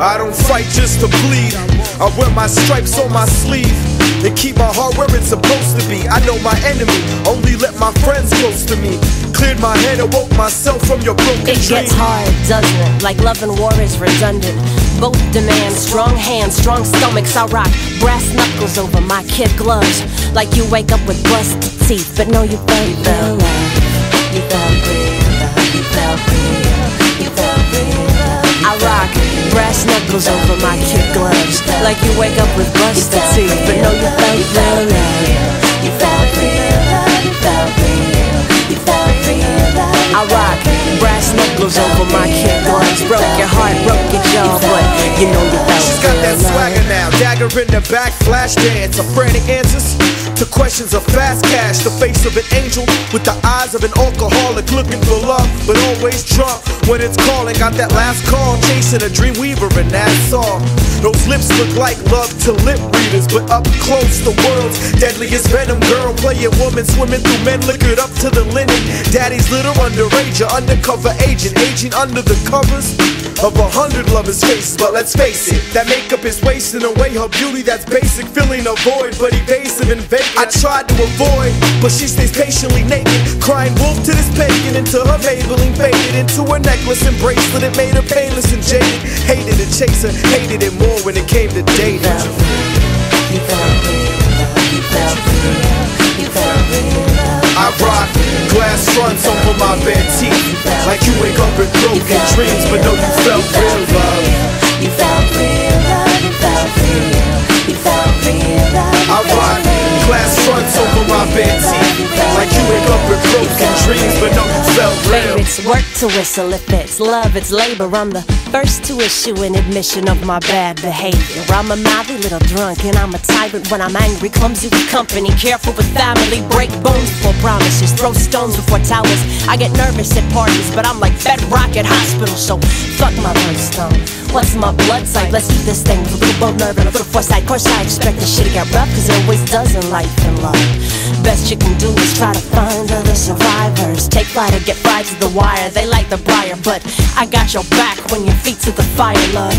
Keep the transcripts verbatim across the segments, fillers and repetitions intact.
I don't fight just to bleed. I wear my stripes on my sleeve and keep my heart where it's supposed to be. I know my enemy, only let my friends close to me. Cleared my head, awoke myself from your broken It dream. gets hard, doesn't it? Like love and war is redundant. Both demand strong hands, strong stomachs. I rock brass knuckles over my kid gloves. Like you wake up with busted teeth, but no, you felt real love. You felt real love. You felt real. You felt real love. I rock brass knuckles over my kid gloves. Like you wake up with busted teeth, but no, you felt real love. You felt real love. You felt real. You felt real love. I rock brass knuckles over my kid gloves. Broke your heart, broke your jaw, but you know you felt She's got that swagger now, dagger in the back, flash dance. A frantic answers to questions of fast cash. The face of an angel with the eyes of an alcoholic, looking for love, but always drunk when it's calling. Got that last call, chasing a dream weaver in Nassau. Those lips look like love to lip readers, but up close the world's deadliest venom. Girl, playing woman, swimming through men, liquored up to the linen. Daddy's little underager, undercover agent, aging under the covers of a hundred lovers' faces. But let's face it, that makeup is wasting away her beauty. That's basic, filling a void, but evasive and vacant. I tried to avoid, but she stays patiently naked, crying wolf to this pagan until her Maybelline faded into a necklace and bracelet. It made her painless and jaded. Hated to chase her, hated it more when it came to dating. You felt real love. You felt real. You felt real love. I rock glass fronts over my bed teeth, like you wake up with broken dreams, but no, you felt real love. You felt real love. You felt real. You felt real love. I rock glass fronts over my bed teeth, like you wake up with broken dreams, but no, you felt real. Babe, it's work to whistle if it's love, it's labor. I'm the first to issue an admission of my bad behavior. I'm a mouthy little drunk and I'm a tyrant when I'm angry. Clumsy with company, careful with family. Break bones before promises, throw stones before towers. I get nervous at parties, but I'm like bedrock at hospitals. So fuck my birthstone. What's my blood type? Let's eat this thing with a little bold nerve and a little foresight. Of course I expect this shit to get rough, cause it always does in life and love. Best you can do is try to find other survivors. Take flight or get fried to the wire. They like the briar, but I got your back when your feet to the fire, love.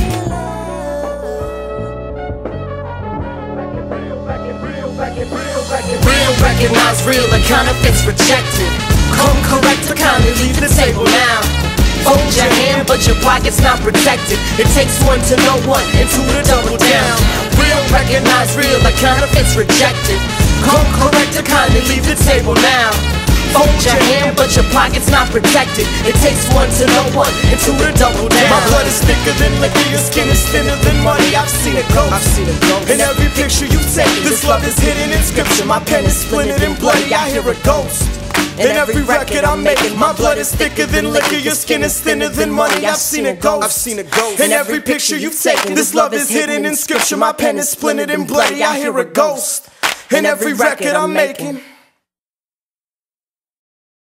Real, recognize real, the counterfeits rejected. Come correct, the kind that leave the table now. Hold your hand, but your pocket's not protected. It takes one to know one, and two to double down. Real, recognize real, the counterfeit's rejected. Come correct, the kind that leave the table now. Hold your hand, but your pocket's not protected. It takes one to know one, and two to double down. My blood is thicker than liquor, your skin is thinner than money. I've seen it go, I've seen it go. In every picture you take, this love is hidden in scripture. My pen is splintered and bloody, I hear a ghost. In every record I'm making, my blood is thicker than liquor, your skin is thinner than money. I've seen it go, I've seen it go. In every picture you've taken, this love is hidden in scripture. My pen is splintered and bloody, I hear a ghost. In every record I'm making.